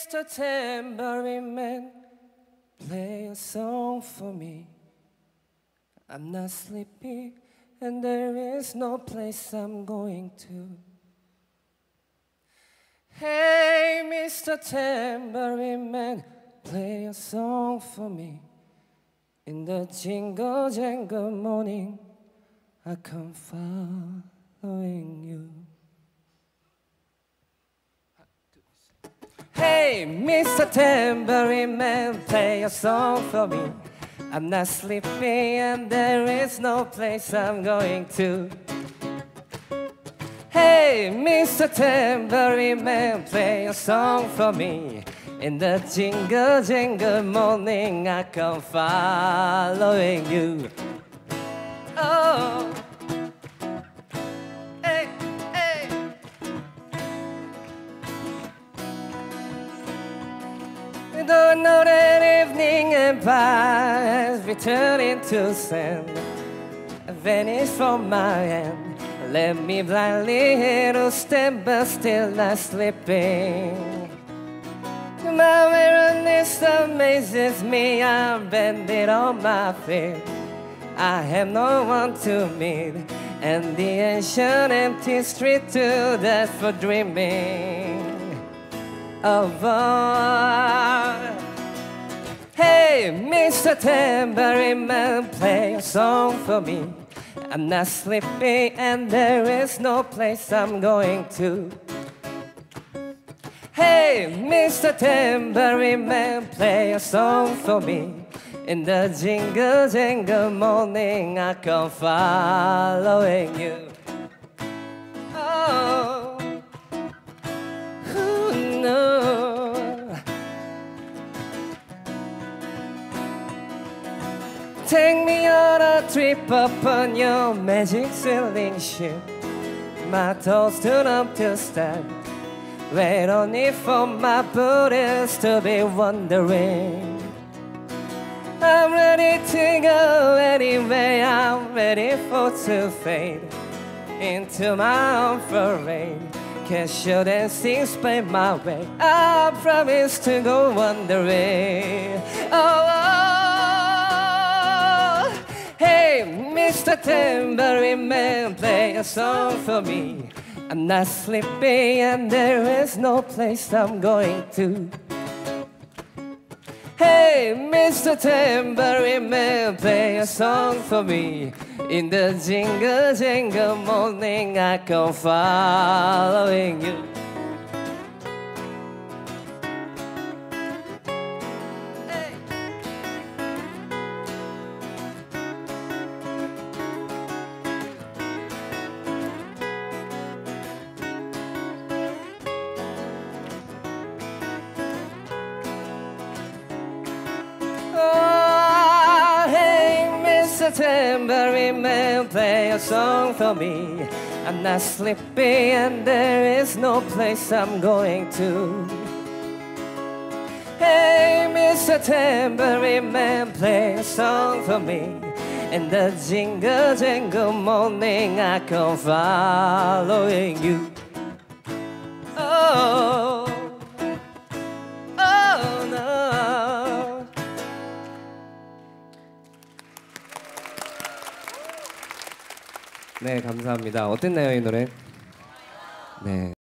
Mr. Tambourine Man, play a song for me. I'm not sleepy, and there is no place I'm going to. Hey, Mr. Tambourine Man, play a song for me. In the jingle jangle morning, I come following you. Hey, Mr. Tambourine Man, play a song for me. I'm not sleepy and there is no place I'm going to. Hey, Mr. Tambourine Man, play a song for me. In the jingle jangle morning, I come following you. Oh, hey, hey. Though I know that evening empire has returned into sand, vanished from my hand, left me blindly here to stand, but still not sleeping. My weariness amazes me, I'm bending on my feet. I have no one to meet, and the ancient empty street to death for dreaming of all. Hey, Mr. Tambourine Man, play a song for me. I'm not sleepy and there is no place I'm going to. Hey, Mr. Tambourine Man, play a song for me. In the jingle jangle morning, I come following you. Oh, who knows? Take me on a trip upon your magic sailing ship. My toes too numb to stand. Wait only for my boots to be wandering. I'm ready to go anyway, I'm ready for to fade into my own parade. Casual dancing spin my way, I promise to go wandering. Oh, oh, hey, Mr. Tambourine Man, play a song for me. I'm not sleepy and there is no place I'm going to. Hey, Mr. Tambourine Man, play a song for me. In the jingle jangle morning, I come following you. Hey. Oh, hey, Mr. Tambourine Man, play a song for me. I'm not sleepy and there is no place I'm going to. Hey, Mr. Tambourine Man, play a song for me. In the jingle jangle morning, I come following you. Oh, oh no. 네, 감사합니다. 어땠나요, 이 노래? 네.